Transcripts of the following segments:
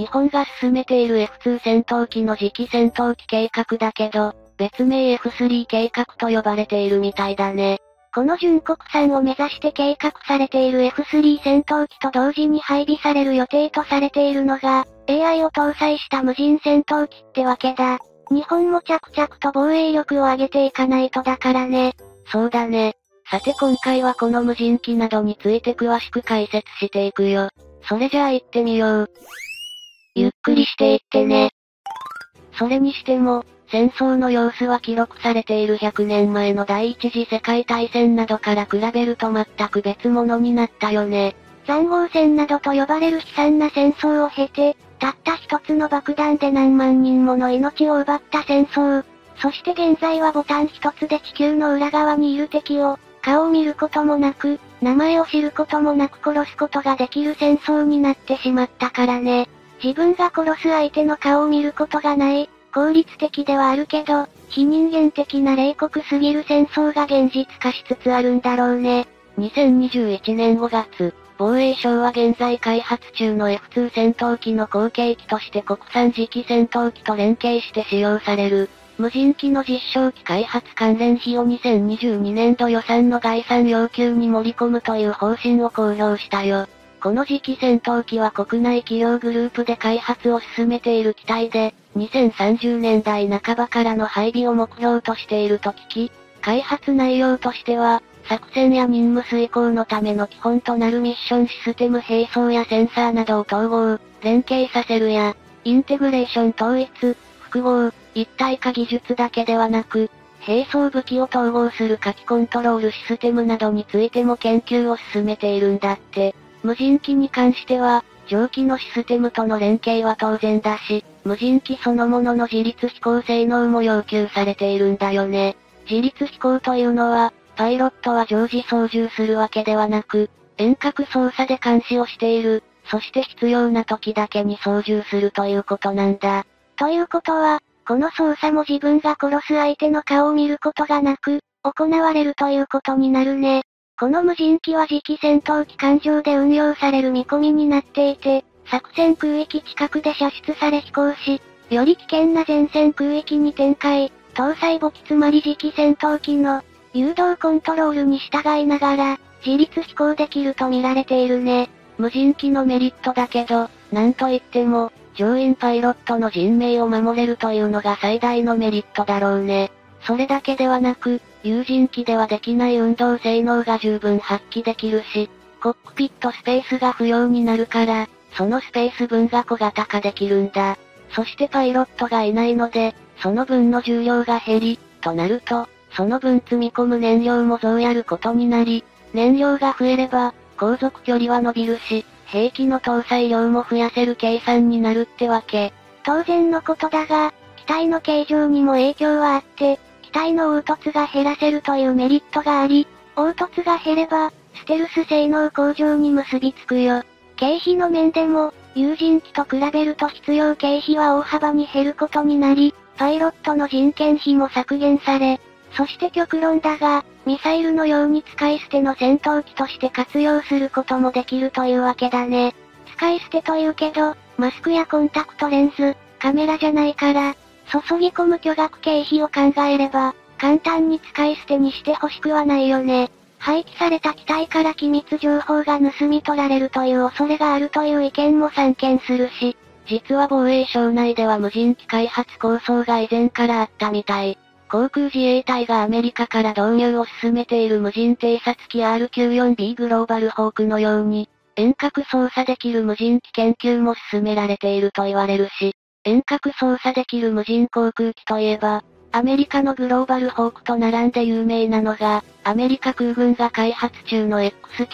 日本が進めている F2 戦闘機の次期戦闘機計画だけど、別名 F3 計画と呼ばれているみたいだね。 この純国産を目指して計画されている F3 戦闘機と同時に配備される予定とされているのが、AI を搭載した無人戦闘機ってわけだ。日本も着々と防衛力を上げていかないとだからね。 そうだね。さて今回はこの無人機などについて詳しく解説していくよ。それじゃあ行ってみよう。ゆっくりしていってね。それにしても、戦争の様子は記録されている100年前の第一次世界大戦などから比べると全く別物になったよね。 塹壕戦などと呼ばれる悲惨な戦争を経て、たった一つの爆弾で何万人もの命を奪った戦争。そして現在はボタン一つで地球の裏側にいる敵を、顔を見ることもなく、名前を知ることもなく殺すことができる戦争になってしまったからね。自分が殺す相手の顔を見ることがない、効率的ではあるけど、非人間的な冷酷すぎる戦争が現実化しつつあるんだろうね。 2021年5月、防衛省は現在開発中の F2 戦闘機の後継機として国産次期戦闘機と連携して使用される、無人機の実証機開発関連費を2022年度予算の概算要求に盛り込むという方針を公表したよ。この次期戦闘機は国内企業グループで開発を進めている機体で、2030年代半ばからの配備を目標としていると聞き、開発内容としては、作戦や任務遂行のための基本となるミッションシステム並走やセンサーなどを統合、連携させるや、インテグレーション統一、複合、一体化技術だけではなく、並走武器を統合する火器コントロールシステムなどについても研究を進めているんだって。無人機に関しては、蒸気のシステムとの連携は当然だし、無人機そのものの自律飛行性能も要求されているんだよね。自律飛行というのは、パイロットは常時操縦するわけではなく、遠隔操作で監視をしている、そして必要な時だけに操縦するということなんだ。 ということは、この操作も自分が殺す相手の顔を見ることがなく、行われるということになるね。この無人機は次期戦闘機艦上で運用される見込みになっていて、作戦空域近くで射出され飛行し、より危険な前線空域に展開、搭載母機つまり次期戦闘機の誘導コントロールに従いながら、自律飛行できると見られているね。 無人機のメリットだけど、なんといっても、乗員パイロットの人命を守れるというのが最大のメリットだろうね。それだけではなく、有人機ではできない運動性能が十分発揮できるし、コックピットスペースが不要になるから、そのスペース分が小型化できるんだ。そしてパイロットがいないので、その分の重量が減り、となると、その分積み込む燃料も増やることになり、燃料が増えれば、航続距離は伸びるし、兵器の搭載量も増やせる計算になるってわけ。 当然のことだが、機体の形状にも影響はあって、機体の凹凸が減らせるというメリットがあり、凹凸が減れば、ステルス性能向上に結びつくよ。経費の面でも、有人機と比べると必要経費は大幅に減ることになり、パイロットの人件費も削減され、そして極論だが、ミサイルのように使い捨ての戦闘機として活用することもできるというわけだね。使い捨てというけど、マスクやコンタクトレンズ、カメラじゃないから、注ぎ込む巨額経費を考えれば、簡単に使い捨てにしてほしくはないよね。廃棄された機体から機密情報が盗み取られるという恐れがあるという意見も散見するし、 実は防衛省内では無人機開発構想が以前からあったみたい。航空自衛隊がアメリカから導入を進めている無人偵察機 R94B グローバルホークのように、遠隔操作できる無人機研究も進められていると言われるし、遠隔操作できる無人航空機といえば、アメリカのグローバルホークと並んで有名なのが、アメリカ空軍が開発中の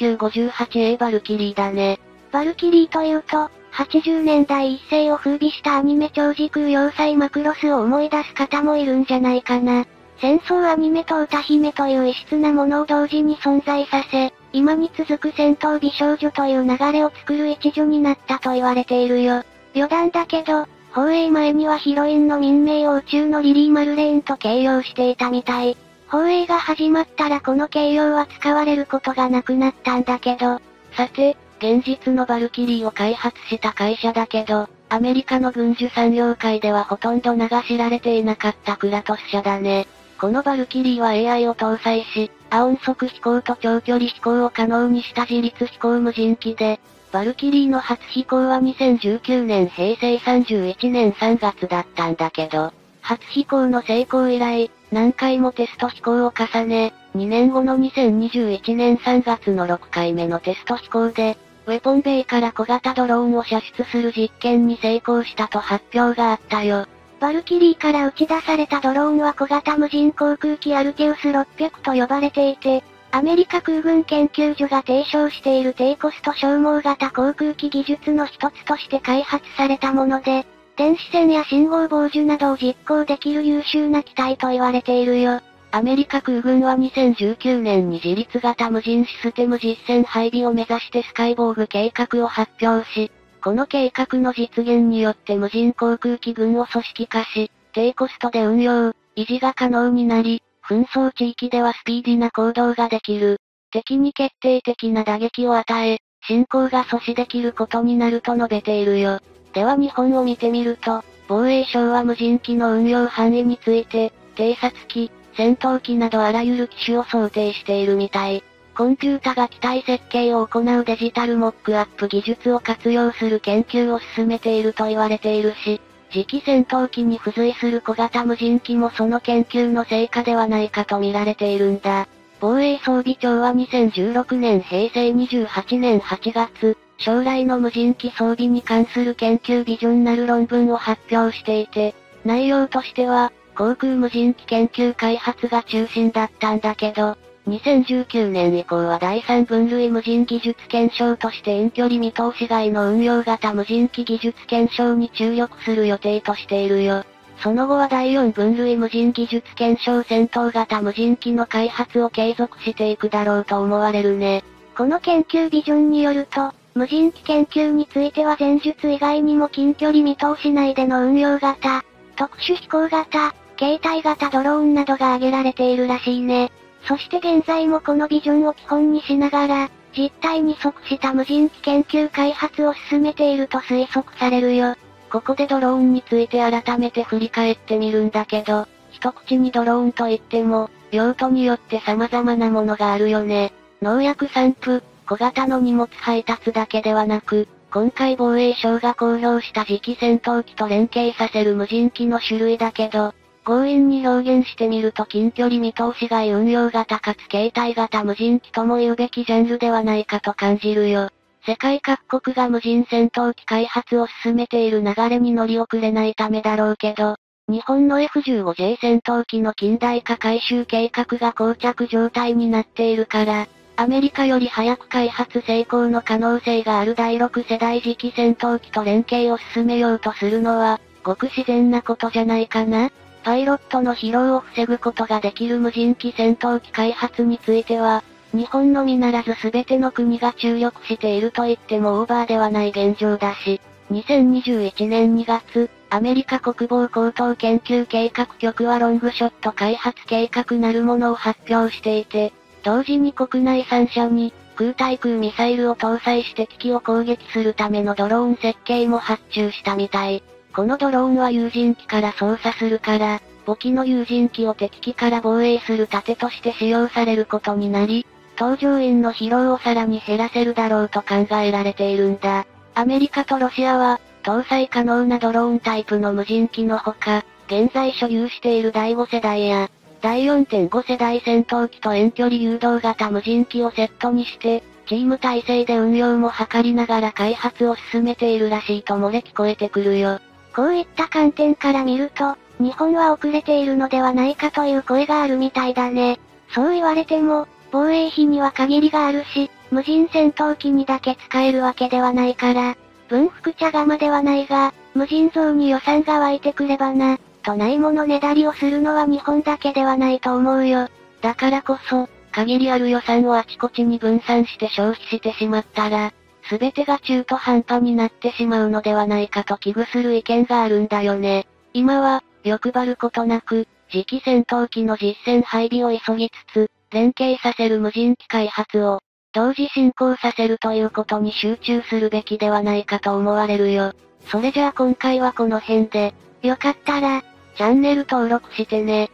XQ58A バルキリーだね。 バルキリーというと、80年代一世を風靡したアニメ超時空要塞マクロスを思い出す方もいるんじゃないかな。戦争アニメと歌姫という異質なものを同時に存在させ、今に続く戦闘美少女という流れを作る一助になったと言われているよ。余談だけど、放映前にはヒロインの民名を宇宙のリリー・マルレーンと形容していたみたい。放映が始まったらこの形容は使われることがなくなったんだけど。 さて、現実のバルキリーを開発した会社だけど、 アメリカの軍需産業界ではほとんど名が知られていなかったクラトス社だね。このバルキリーは AI を搭載し、亜音速飛行と長距離飛行を可能にした自律飛行無人機で、バルキリーの初飛行は2019年平成31年3月だったんだけど、初飛行の成功以来、何回もテスト飛行を重ね、2年後の2021年3月の6回目のテスト飛行で、ウェポンベイから小型ドローンを射出する実験に成功したと発表があったよ。 バルキリーから打ち出されたドローンは小型無人航空機アルテウス600と呼ばれていて、アメリカ空軍研究所が提唱している低コスト消耗型航空機技術の一つとして開発されたもので、電子戦や信号傍受などを実行できる優秀な機体と言われているよ。 アメリカ空軍は2019年に自律型無人システム実戦配備を目指してスカイボーグ計画を発表し、この計画の実現によって無人航空機群を組織化し、低コストで運用、維持が可能になり、紛争地域ではスピーディな行動ができる。敵に決定的な打撃を与え、侵攻が阻止できることになると述べているよ。では日本を見てみると、防衛省は無人機の運用範囲について、偵察機、戦闘機などあらゆる機種を想定しているみたい。コンピュータが機体設計を行うデジタルモックアップ技術を活用する研究を進めていると言われているし、次期戦闘機に付随する小型無人機もその研究の成果ではないかと見られているんだ。防衛装備庁は2016年平成28年8月、将来の無人機装備に関する研究ビジョンなる論文を発表していて、内容としては、航空無人機研究開発が中心だったんだけど、2019年以降は第3分類無人技術検証として遠距離見通し外の運用型無人機技術検証に注力する予定としているよ。その後は第4分類無人技術検証戦闘型無人機の開発を継続していくだろうと思われるね。 この研究ビジョンによると、無人機研究については前述以外にも近距離見通し内での運用型、特殊飛行型、携帯型ドローンなどが挙げられているらしいね。そして現在もこのビジョンを基本にしながら、実態に即した無人機研究開発を進めていると推測されるよ。 ここでドローンについて改めて振り返ってみるんだけど、一口にドローンといっても、用途によって様々なものがあるよね。農薬散布、小型の荷物配達だけではなく、今回防衛省が公表した次期戦闘機と連携させる無人機の種類だけど、強引に表現してみると近距離見通し外運用型かつ携帯型無人機とも言うべきジャンルではないかと感じるよ。世界各国が無人戦闘機開発を進めている流れに乗り遅れないためだろうけど、日本の F-15J 戦闘機の近代化改修計画が膠着状態になっているから、アメリカより早く開発成功の可能性がある第6世代次期戦闘機と連携を進めようとするのは、ごく自然なことじゃないかな。パイロットの疲労を防ぐことができる無人機戦闘機開発については、日本のみならず全ての国が注力していると言ってもオーバーではない現状だし、2021年2月、アメリカ国防高等研究計画局はロングショット開発計画なるものを発表していて、同時に国内3社に、空対空ミサイルを搭載して敵を攻撃するためのドローン設計も発注したみたい。このドローンは有人機から操作するから、母機の有人機を敵機から防衛する盾として使用されることになり、搭乗員の疲労をさらに減らせるだろうと考えられているんだ。アメリカとロシアは、搭載可能なドローンタイプの無人機のほか、現在所有している第5世代や、第 4.5 世代戦闘機と遠距離誘導型無人機をセットにして、チーム体制で運用も図りながら開発を進めているらしいと漏れ聞こえてくるよ。 こういった観点から見ると、日本は遅れているのではないかという声があるみたいだね。そう言われても、防衛費には限りがあるし、無人戦闘機にだけ使えるわけではないから、文福茶釜ではないが、無尽蔵に予算が湧いてくればな、とないものねだりをするのは日本だけではないと思うよ。 だからこそ、限りある予算をあちこちに分散して消費してしまったら、すべてが中途半端になってしまうのではないかと危惧する意見があるんだよね。今は、欲張ることなく、次期戦闘機の実戦配備を急ぎつつ、連携させる無人機開発を、同時進行させるということに集中するべきではないかと思われるよ。 それじゃあ今回はこの辺で、 よかったら、 チャンネル登録してね。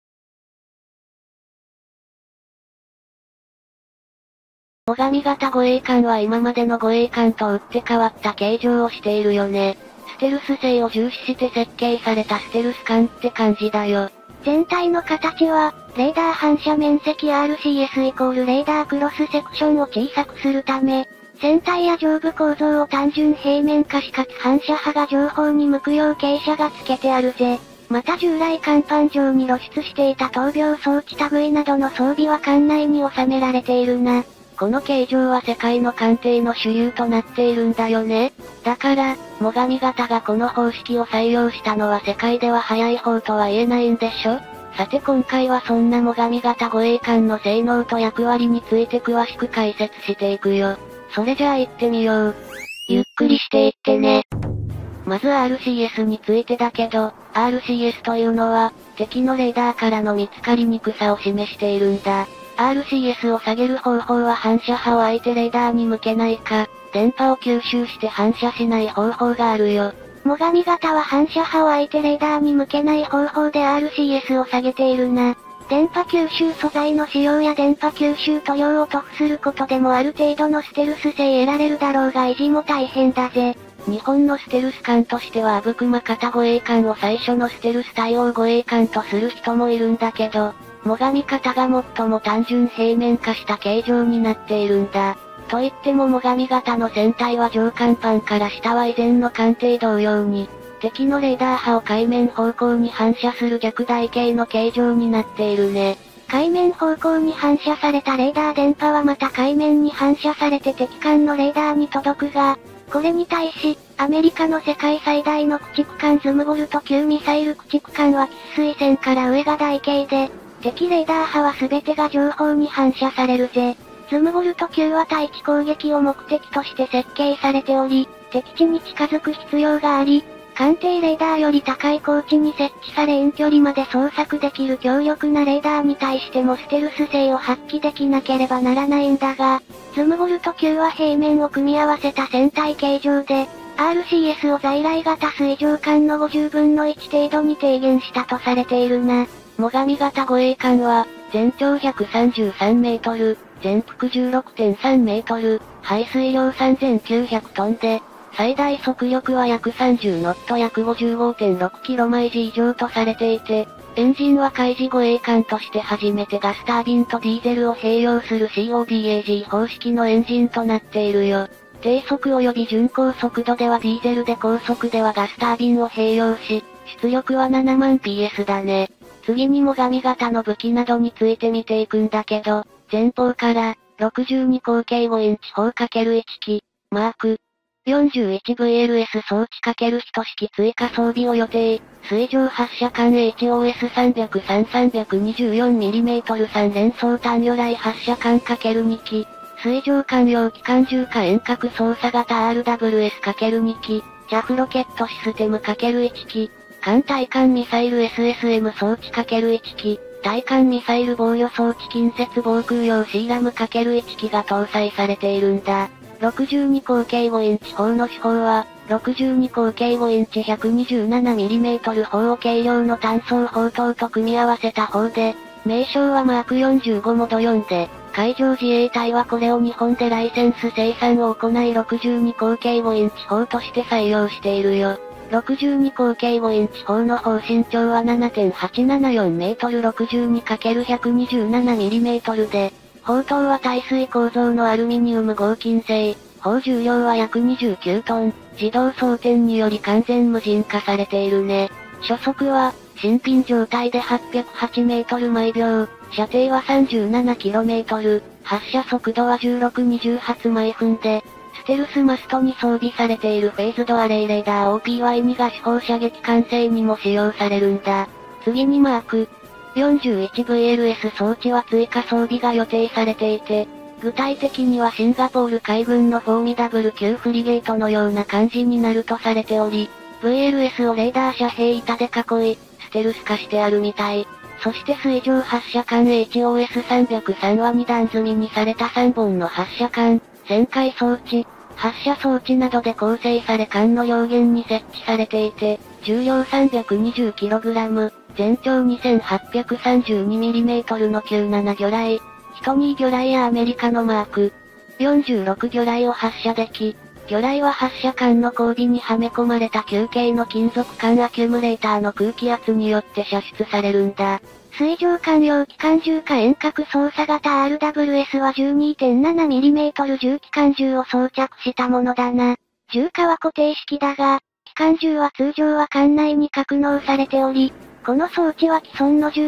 最上型護衛艦は今までの護衛艦と打って変わった形状をしているよね。ステルス性を重視して設計されたステルス艦って感じだよ。 全体の形は、レーダー反射面積 RCS イコールレーダークロスセクションを小さくするため、船体や上部構造を単純平面化しかつ反射波が上方に向くよう傾斜がつけてあるぜ。また従来甲板上に露出していた闘病装置類などの装備は艦内に収められているな。 この形状は世界の艦艇の主流となっているんだよね。だから、最上型がこの方式を採用したのは世界では早い方とは言えないんでしょ。さて今回はそんな最上型護衛艦の性能と役割について詳しく解説していくよ。それじゃあ行ってみよう。 ゆっくりしていってね。 まず RCS についてだけど、RCS というのは、敵のレーダーからの見つかりにくさを示しているんだ。RCS を下げる方法は反射波を相手レーダーに向けないか、電波を吸収して反射しない方法があるよ。 最上型は反射波を相手レーダーに向けない方法で RCS を下げているな。電波吸収素材の使用や電波吸収塗料を塗布することでもある程度のステルス性得られるだろうが維持も大変だぜ。 日本のステルス艦としては阿武隈型護衛艦を最初のステルス対応護衛艦とする人もいるんだけど、最上型が最も単純平面化した形状になっているんだ。と言っても最上型の船体は上甲板から下は以前の艦艇同様に、敵のレーダー波を海面方向に反射する逆台形の形状になっているね。 海面方向に反射されたレーダー電波はまた海面に反射されて敵艦のレーダーに届くが、これに対し、アメリカの世界最大の駆逐艦ズムボルト級ミサイル駆逐艦は喫水線から上が台形で、敵レーダー波は全てが上方に反射されるぜ。ズムボルト級は対地攻撃を目的として設計されており、敵地に近づく必要があり、艦艇レーダーより高い高地に設置され遠距離まで捜索できる強力なレーダーに対してもステルス性を発揮できなければならないんだが、ズムボルト級は平面を組み合わせた船体形状で、RCS を在来型水上艦の50分の1程度に低減したとされているな。 最上型護衛艦は、全長133メートル、全幅 16.3 メートル、排水量3900トンで、最大速力は約30ノット約 55.6 キロ毎時以上とされていて、エンジンは海事護衛艦として初めてガスタービンとディーゼルを併用する CODAG 方式のエンジンとなっているよ。低速及び巡航速度ではディーゼルで高速ではガスタービンを併用し、出力は7万 PS だね。次に最上型の武器などについて見ていくんだけど、前方から、62口径5インチ砲 ×1 機、マーク、41VLS 装置×1式追加装備を予定、水上発射艦 HOS303-324mm 連装単魚雷発射艦 ×2 機、水上艦用機関銃火遠隔操作型 RWS×2 機、JAF ロケットシステム ×1 機、艦対艦ミサイル SSM 装置 ×1 機、対艦ミサイル防御装置近接防空用 CRAM ×1 機が搭載されているんだ。62口径5インチ砲の主砲は、62口径5インチ 127mm 砲を軽量の単装砲塔と組み合わせた砲で、名称はマーク45モード4で、海上自衛隊はこれを日本でライセンス生産を行い62口径5インチ砲として採用しているよ。62口径5インチ砲の砲身長は 7.874 メートル 62×127mm で、砲塔は耐水構造のアルミニウム合金製、砲重量は約29トン、自動装填により完全無人化されているね。初速は、新品状態で808メートル毎秒、射程は 37km、発射速度は16-20発毎分で、ステルスマストに装備されているフェイズドアレイレーダー OPY2 が四方射撃管制にも使用されるんだ。次にマーク。41VLS 装置は追加装備が予定されていて、具体的にはシンガポール海軍のフォーミダブル級フリゲートのような感じになるとされており、VLS をレーダー遮蔽板で囲い、ステルス化してあるみたい。そして水上発射管 HOS303 は2段積みにされた3本の発射管、旋回装置、 発射装置などで構成され艦の両舷に設置されていて、重量 320kg、全長 2832mm の97魚雷、ヒトニー魚雷やアメリカのマーク46魚雷を発射でき、魚雷は発射管の後尾にはめ込まれた球形の金属管アキュムレーターの空気圧によって射出されるんだ。 水上艦用機関銃か遠隔操作型 RWS は 12.7mm 重機関銃を装着したものだな。銃火は固定式だが、機関銃は通常は艦内に格納されており、この装置は既存の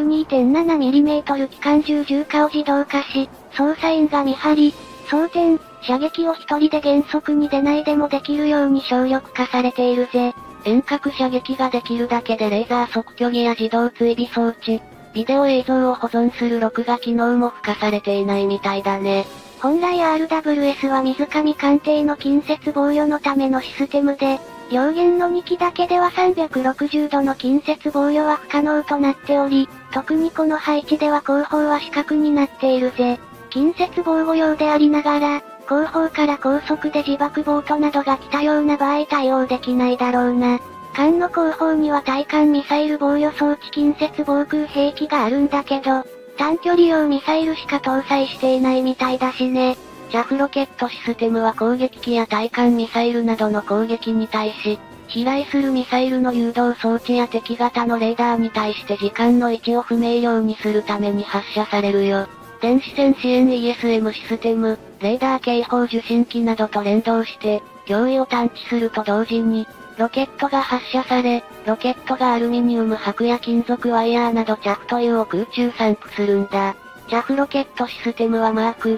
12.7mm 機関銃重火を自動化し、操作員が見張り、装填、射撃を一人で原則に出ないでもできるように省力化されているぜ。 遠隔射撃ができるだけでレーザー測距儀や自動追尾装置、ビデオ映像を保存する録画機能も付加されていないみたいだね。 本来 RWS は水上艦艇の近接防御のためのシステムで、両舷の2機だけでは360度の近接防御は不可能となっており、特にこの配置では後方は死角になっているぜ。近接防護用でありながら、後方から高速で自爆ボートなどが来たような場合対応できないだろうな。艦の後方には対艦ミサイル防御装置近接防空兵器があるんだけど、短距離用ミサイルしか搭載していないみたいだしね。 JAF ロケットシステムは攻撃機や対艦ミサイルなどの攻撃に対し、飛来するミサイルの誘導装置や敵型のレーダーに対して時間の位置を不明瞭にするために発射されるよ。電子戦支援 ESM システム、レーダー警報受信機などと連動して、脅威を探知すると同時に、ロケットが発射され、ロケットがアルミニウム箔や金属ワイヤーなどJAFというを空中散布するんだ。JAF ロケットシステムはマーク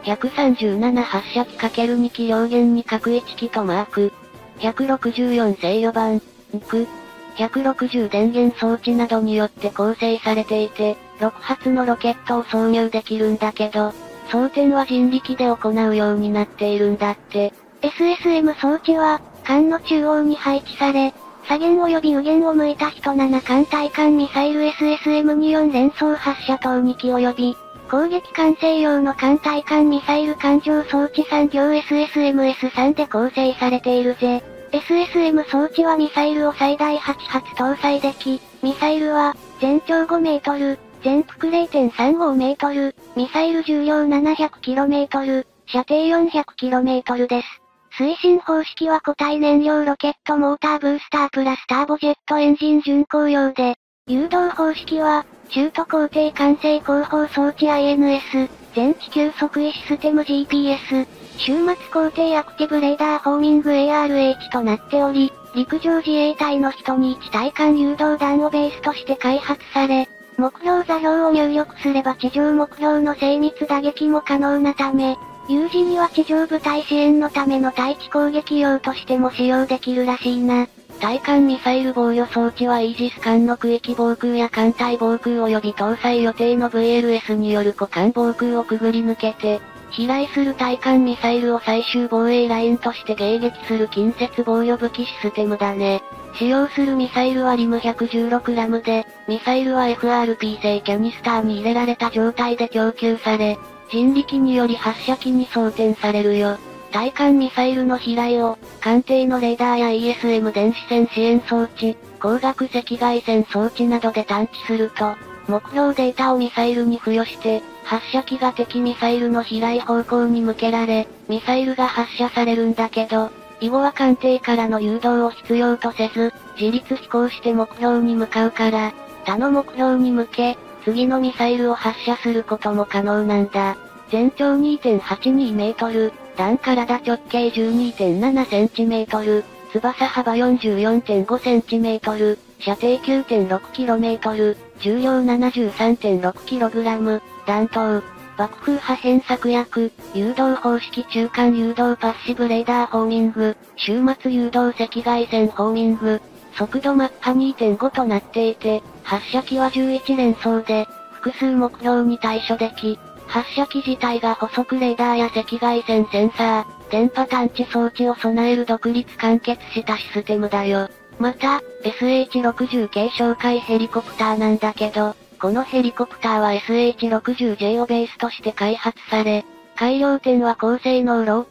137発射機 ×2 機両舷に各1機とマーク164制御盤、160電源装置などによって構成されていて、6発のロケットを挿入できるんだけど、装填は人力で行うようになっているんだって。 SSM 装置は、艦の中央に配置され、左舷及び右舷を向いた人7艦対艦ミサイル SSM24 連装発射等2機及び、攻撃管制用の艦対艦ミサイル艦上装置3両 SSMS3 で構成されているぜ。SSM 装置はミサイルを最大8発搭載でき、ミサイルは、全長5メートル、全幅 0.35 メートル、ミサイル重量 700km、射程 400km です。推進方式は固体燃料ロケットモーターブースタープラスターボジェットエンジン巡航用で、誘導方式は、中途高低管制後方装置 INS、全地球測位システム GPS、終末高低アクティブレーダーホーミング ARH となっており、陸上自衛隊の121対艦誘導弾をベースとして開発され、目標座標を入力すれば地上目標の精密打撃も可能なため、有事には地上部隊支援のための対地攻撃用としても使用できるらしいな。 対艦ミサイル防御装置はイージス艦の区域防空や艦隊防空及び搭載予定の VLS による股間防空をくぐり抜けて、飛来する対艦ミサイルを最終防衛ラインとして迎撃する近接防御武器システムだね。使用するミサイルはリム116ラムで、ミサイルは FRP 製キャニスターに入れられた状態で供給され、人力により発射機に装填されるよ。対艦ミサイルの飛来を、艦艇のレーダーや ESM 電子戦支援装置、光学赤外線装置などで探知すると、目標データをミサイルに付与して、発射機が敵ミサイルの飛来方向に向けられ、ミサイルが発射されるんだけど、以後は艦艇からの誘導を必要とせず、自立飛行して目標に向かうから、他の目標に向け、次のミサイルを発射することも可能なんだ。全長 2.82 メートル、弾体直径 12.7 センチメートル、翼幅 44.5 センチメートル、射程 9.6 キロメートル、重量 73.6 キログラム、弾頭、爆風破片策略、誘導方式中間誘導パッシブレーダーホーミング、終末誘導赤外線ホーミング、速度マッハ 2.5 となっていて、発射機は11連装で、複数目標に対処でき、発射機自体が補足レーダーや赤外線センサー、電波探知装置を備える独立完結したシステムだよ。また、SH-60 系哨戒ヘリコプターなんだけど、このヘリコプターは SH-60J をベースとして開発され、改良点は高性能ロータ、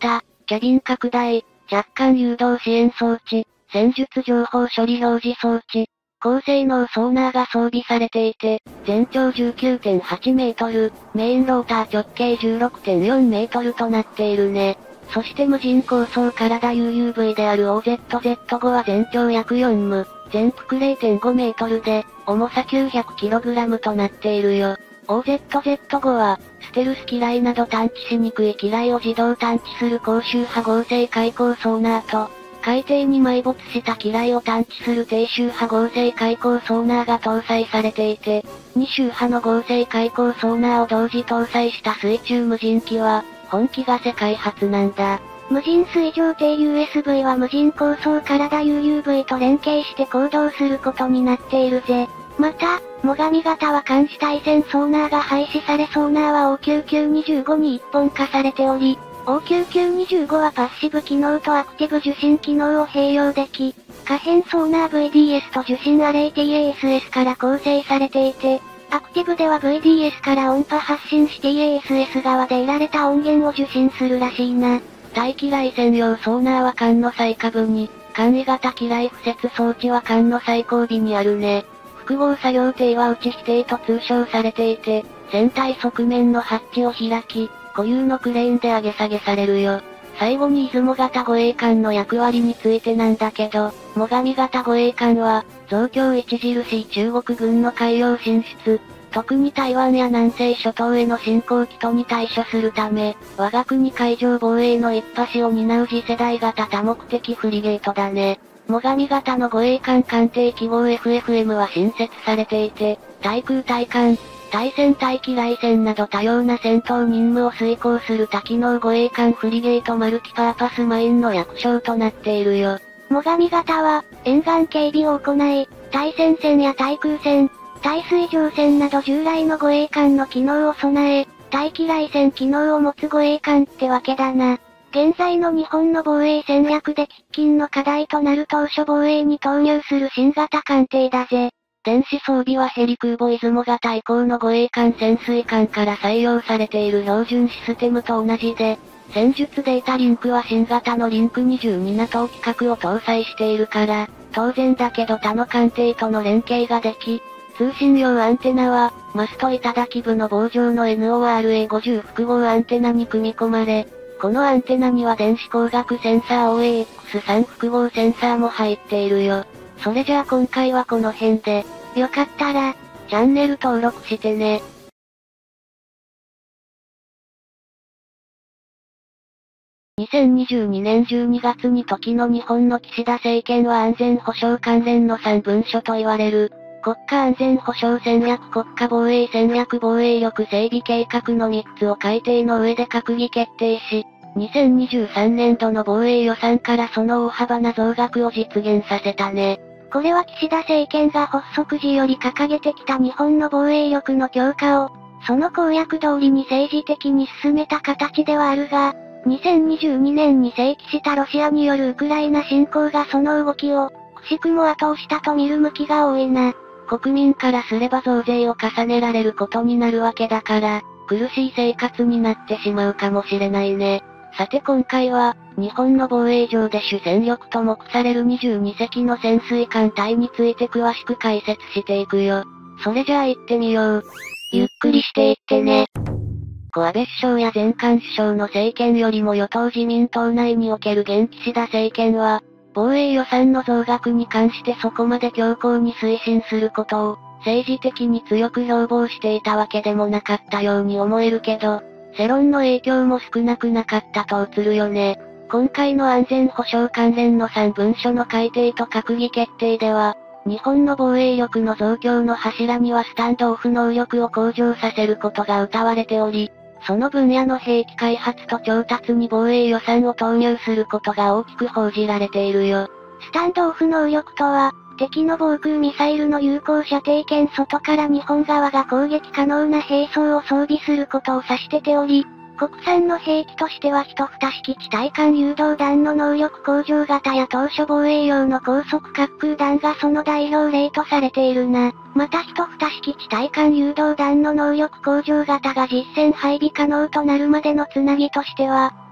キャビン拡大、着艦誘導支援装置、戦術情報処理表示装置、高性能ソーナーが装備されていて、全長 19.8 メートル、メインローター直径 16.4 メートルとなっているね。そして無人高層体 UUV である OZZ5 は全長約4ム、全幅 0.5 メートルで、重さ 900kg となっているよ。OZZ5 は、ステルス機雷など探知しにくい機雷を自動探知する高周波合成開口ソーナーと、海底に埋没した機雷を探知する低周波合成開口ソーナーが搭載されていて、2周波の合成開口ソーナーを同時搭載した水中無人機は、本気ガセ開発なんだ。 無人水上艇 USV は無人高層体 UUV と連携して行動することになっているぜ。また、最上型は監視対戦ソーナーが廃止されソーナーは OQQ25 に一本化されており、OQQ25 はパッシブ機能とアクティブ受信機能を併用でき、可変ソーナー VDS と受信アレイ TASS から構成されていて、アクティブでは VDS から音波発信し TASS 側で得られた音源を受信するらしいな。 対機雷専用ソーナーは艦の最下部に、簡易型機雷敷設装置は艦の最後尾にあるね。複合作業艇は内否定と通称されていて、船体側面のハッチを開き、固有のクレーンで上げ下げされるよ。最後に出雲型護衛艦の役割についてなんだけど、最上型護衛艦は、増強著しい中国軍の海洋進出、特に台湾や南西諸島への侵攻企図に対処するため、我が国海上防衛の一端を担う次世代型多目的フリゲートだね。最上型の護衛艦艦艇記号 FFM は新設されていて、対空対艦、対戦対機雷戦など多様な戦闘任務を遂行する多機能護衛艦フリゲートマルチパーパスマインの略称となっているよ。 最上型は、沿岸警備を行い、対戦船や対空戦、対水上戦など従来の護衛艦の機能を備え、対機雷戦機能を持つ護衛艦ってわけだな。現在の日本の防衛戦略で喫緊の課題となる当初防衛に投入する新型艦艇だぜ。 電子装備はヘリ空母出雲型以降の護衛艦潜水艦から採用されている標準システムと同じで、戦術データリンクは新型のリンク22 NATO 規格を搭載しているから、当然だけど他の艦艇との連携ができ、通信用アンテナは、マスト頂部の棒状の NORA50 複合アンテナに組み込まれ、このアンテナには電子光学センサー OAX3 複合センサーも入っているよ。それじゃあ今回はこの辺で、 よかったら、 チャンネル登録してね。2022年12月に時の日本の岸田政権は安全保障関連の3文書と言われる、国家安全保障戦略国家防衛戦略防衛力整備計画の3つを改定の上で閣議決定し、2023年度の防衛予算からその大幅な増額を実現させたね。 これは岸田政権が発足時より掲げてきた日本の防衛力の強化を、その公約通りに政治的に進めた形ではあるが、2022年に正規したロシアによるウクライナ侵攻がその動きを、くしくも後押したと見る向きが多いな。 国民からすれば増税を重ねられることになるわけだから、苦しい生活になってしまうかもしれないね。さて今回は、日本の防衛上で主戦力と目される22隻の潜水艦隊について詳しく解説していくよ。それじゃあ行ってみよう。ゆっくりしていってね。安倍首相や前官首相の政権よりも与党自民党内における現岸田政権は、防衛予算の増額に関してそこまで強硬に推進することを、政治的に強く標榜していたわけでもなかったように思えるけど、世論の影響も少なくなかったと映るよね。今回の安全保障関連の3文書の改定と閣議決定では、日本の防衛力の増強の柱にはスタンドオフ能力を向上させることが謳われており、その分野の兵器開発と調達に防衛予算を投入することが大きく報じられているよ。 スタンドオフ能力とは、敵の防空ミサイルの有効射程圏外から日本側が攻撃可能な兵装を装備することを指してており、国産の兵器としては一蓋式地対艦誘導弾の能力向上型や当初防衛用の高速滑空弾がその代表例とされているな。また一蓋式地対艦誘導弾の能力向上型が実戦配備可能となるまでのつなぎとしては、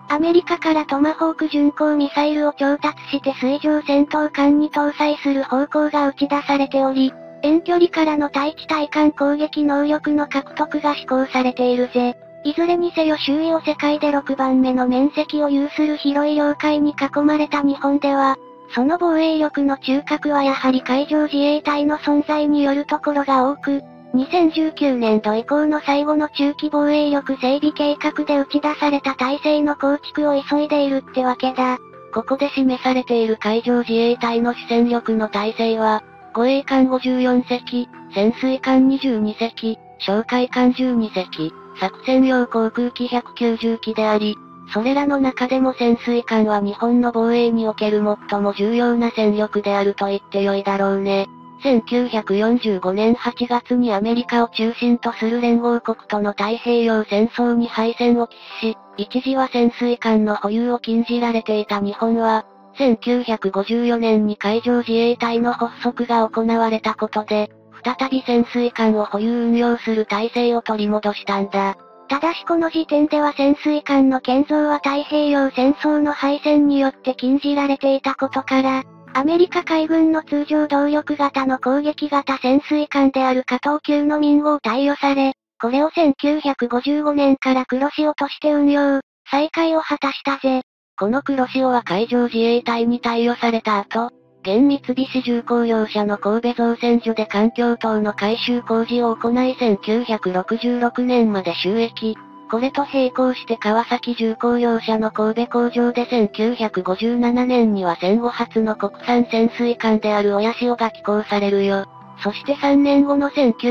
アメリカからトマホーク巡航ミサイルを調達して水上戦闘艦に搭載する方向が打ち出されており、遠距離からの対地対艦攻撃能力の獲得が施行されているぜ。いずれにせよ周囲を世界で6番目の面積を有する広い領海に囲まれた日本では、その防衛力の中核はやはり海上自衛隊の存在によるところが多く、2019年度以降の最後の中期防衛力整備計画で打ち出された体制の構築を急いでいるってわけだ。 ここで示されている海上自衛隊の主戦力の体制は、護衛艦54隻、潜水艦22隻、哨戒艦12隻、作戦用航空機190機であり、それらの中でも潜水艦は日本の防衛における最も重要な戦力であると言ってよいだろうね。1945年8月にアメリカを中心とする連合国との太平洋戦争に敗戦を喫し、一時は潜水艦の保有を禁じられていた日本は、1954年に海上自衛隊の発足が行われたことで、再び潜水艦を保有運用する体制を取り戻したんだ。 ただしこの時点では潜水艦の建造は太平洋戦争の敗戦によって禁じられていたことから、アメリカ海軍の通常動力型の攻撃型潜水艦である加藤級の民号貸与され、これを1955年から黒潮として運用、再開を果たしたぜ。 この黒潮は海上自衛隊に貸与された後、現三菱重工業者の神戸造船所で環境等の改修工事を行い1966年まで収益。これと並行して川崎重工業者の神戸工場で1957年には戦後初の国産潜水艦である親潮が寄港されるよ。そして3年後の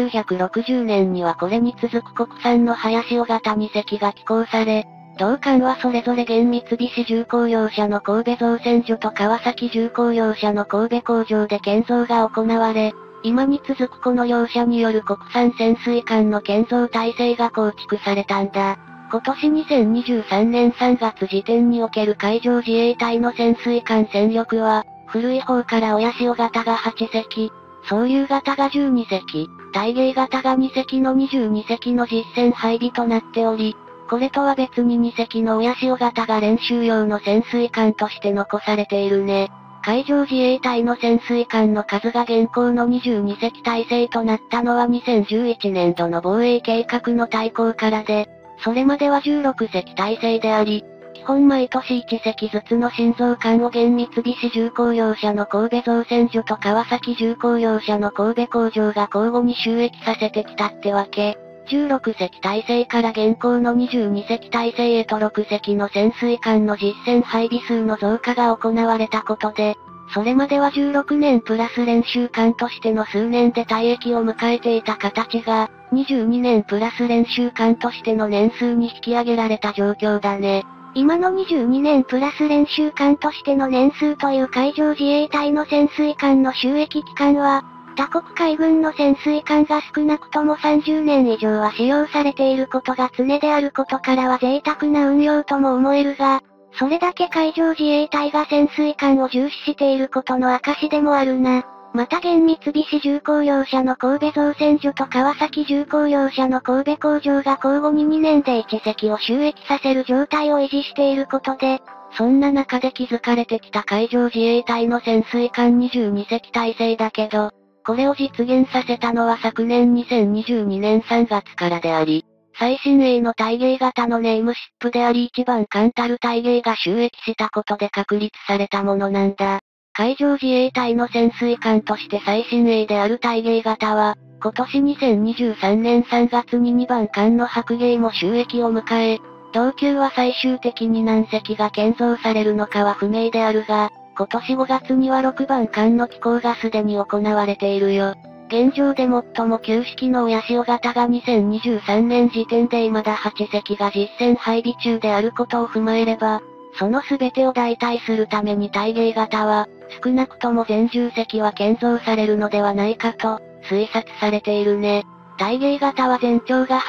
1960年にはこれに続く国産の早潮型2隻が寄港され、同艦はそれぞれ現三菱重工業者の神戸造船所と川崎重工業者の神戸工場で建造が行われ、今に続くこの両社による国産潜水艦の建造体制が構築されたんだ。今年2023年3月時点における海上自衛隊の潜水艦戦力は、古い方から親潮型が8隻、総流型が12隻、大芸型が2隻の22隻の実戦配備となっており、これとは別に2隻の親潮型が練習用の潜水艦として残されているね。海上自衛隊の潜水艦の数が現行の22隻体制となったのは2011年度の防衛計画の大綱からで、それまでは16隻体制であり、基本毎年1隻ずつの新造艦を現三菱重工業者の神戸造船所と川崎重工業者の神戸工場が交互に収益させてきたってわけ。16隻体制から現行の22隻体制へと6隻の潜水艦の実戦配備数の増加が行われたことで、それまでは16年プラス練習艦としての数年で退役を迎えていた形が、22年プラス練習艦としての年数に引き上げられた状況だね。 今の22年プラス練習艦としての年数という海上自衛隊の潜水艦の収益期間は、他国海軍の潜水艦が少なくとも30年以上は使用されていることが常であることからは贅沢な運用とも思えるが、それだけ海上自衛隊が潜水艦を重視していることの証でもあるな。また現三菱重工業者の神戸造船所と川崎重工業者の神戸工場が交互に2年で1隻を収益させる状態を維持していることで、 そんな中で築かれてきた海上自衛隊の潜水艦22隻体制だけど、これを実現させたのは昨年2022年3月からであり、最新鋭の大芸型のネームシップであり一番艦たる大芸が収益したことで確立されたものなんだ。海上自衛隊の潜水艦として最新鋭である大芸型は、今年2023年3月に2番艦の白芸も収益を迎え、同級は最終的に何隻が建造されるのかは不明であるが、今年5月には6番艦の寄港がすでに行われているよ。現状で最も旧式の親潮型が2023年時点で未だ8隻が実戦配備中であることを踏まえれば、その全てを代替するために大芸型は、少なくとも全10隻は建造されるのではないかと、推察されているね。大芸型は全長が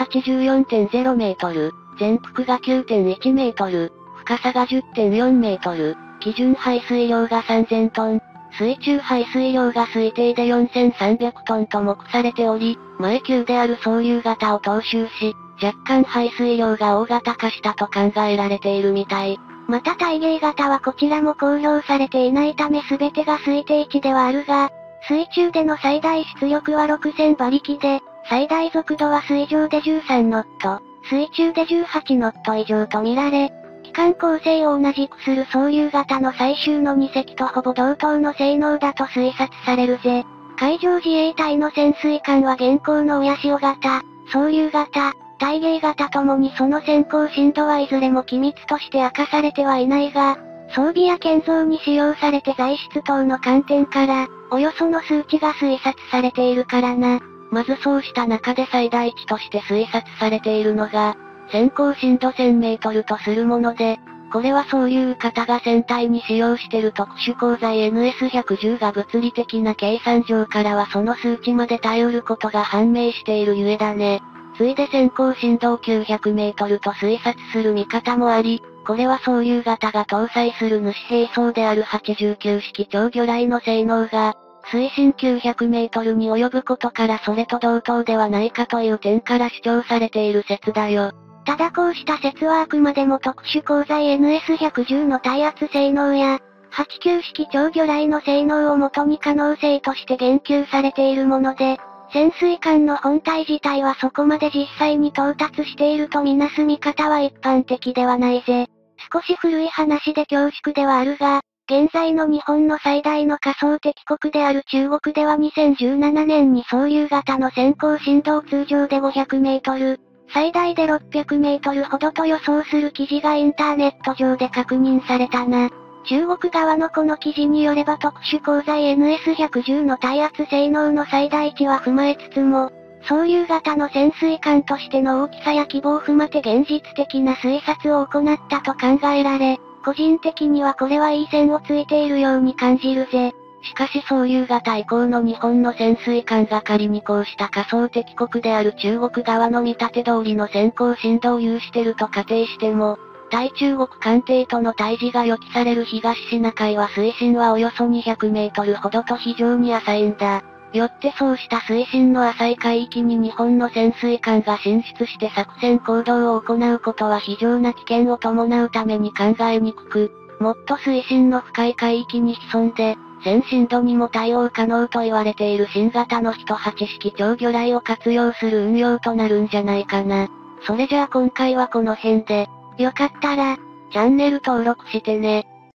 84.0 メートル、全幅が 9.1 メートル、深さが 10.4 メートル、基準排水量が3000トン、水中排水量が推定で4300トンと目されており、前級である総流型を踏襲し、 若干排水量が大型化したと考えられているみたい。 また体芸型はこちらも公表されていないため全てが推定値ではあるが、水中での最大出力は6000馬力で、最大速度は水上で13ノット、水中で18ノット以上と見られ、機関構成を同じくする総流型の最終の2隻とほぼ同等の性能だと推察されるぜ。海上自衛隊の潜水艦は現行の親潮型、総流型、体芸型ともにその先行深度はいずれも機密として明かされてはいないが、装備や建造に使用されて材質等の観点から、およその数値が推察されているからな。 まずそうした中で最大値として推察されているのが、先行深度1000メートルとするもので、これはそういう方が船体に使用している特殊鋼材 NS110 が物理的な計算上からはその数値まで耐えうることが判明しているゆえだね。ついで先行深度を900メートルと推察する見方もあり、これは総流型が搭載する主兵装である89式超魚雷の性能が、水深900メートルに及ぶことからそれと同等ではないかという点から主張されている説だよ。 ただこうした説はあくまでも特殊鋼材 NS110 の耐圧性能や、89式超魚雷の性能をもとに可能性として言及されているもので、潜水艦の本体自体はそこまで実際に到達しているとみなす見方は一般的ではないぜ。少し古い話で恐縮ではあるが、現在の日本の最大の仮想敵国である中国では2017年に総流型の先行深度を通常で500メートル、最大で600メートルほどと予想する記事がインターネット上で確認されたな。中国側のこの記事によれば特殊鋼材 NS110 の耐圧性能の最大値は踏まえつつも、総流型の潜水艦としての大きさや規模を踏まて現実的な推察を行ったと考えられ、個人的にはこれはいい線をついているように感じるぜ。 しかし総流型以降の日本の潜水艦が仮にこうした仮想敵国である中国側の見立て通りの先行深度を有してると仮定しても、対中国艦艇との対峙が予期される東シナ海は水深はおよそ200メートルほどと非常に浅いんだ。よってそうした水深の浅い海域に日本の潜水艦が進出して作戦行動を行うことは非常な危険を伴うために考えにくく、もっと水深の深い海域に潜んで、1000深度にも対応可能と言われている新型の108式超魚雷を活用する運用となるんじゃないかな。それじゃあ今回はこの辺で、 よかったら、 チャンネル登録してね。